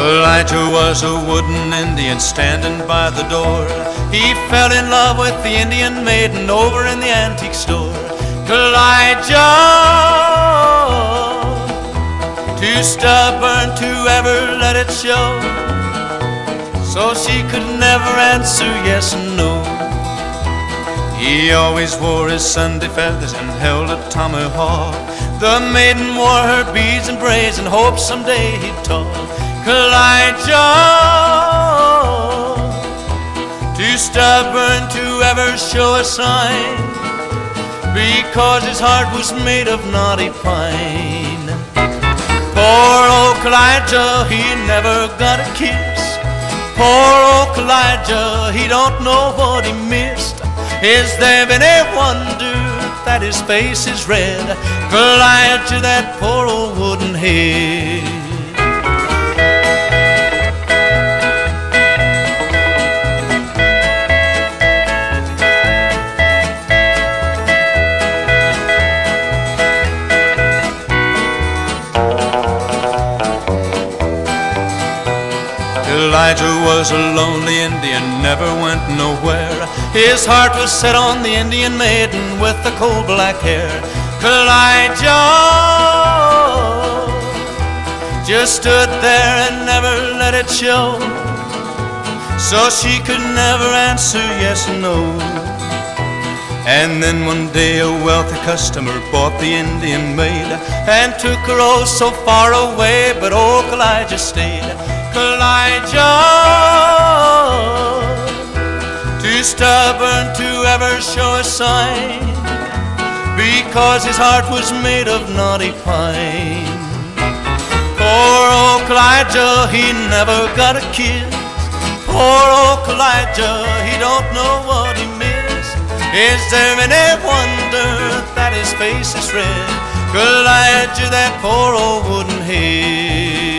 Elijah was a wooden Indian standing by the door. He fell in love with the Indian maiden over in the antique store. Elijah, too stubborn to ever let it show, so she could never answer yes and no. He always wore his Sunday feathers and held a tomahawk. The maiden wore her beads and braids and hoped someday he'd talk. Elijah, too stubborn to ever show a sign, because his heart was made of knotty pine. Poor old Elijah, he never got a kiss. Poor old Elijah, he don't know what he missed. Is there any wonder that his face is red? Elijah, that poor old wooden head. Elijah was a lonely Indian, never went nowhere. His heart was set on the Indian maiden with the coal black hair. Elijah just stood there and never let it show, so she could never answer yes or no. And then one day a wealthy customer bought the Indian maid and took her oh so far away, but old Elijah stayed. Elijah, too stubborn to ever show a sign, because his heart was made of knotty pine. Poor old Elijah, he never got a kiss. Poor old Elijah, he don't know what he missed. Is there any wonder that his face is red? Elijah, that poor old wooden head.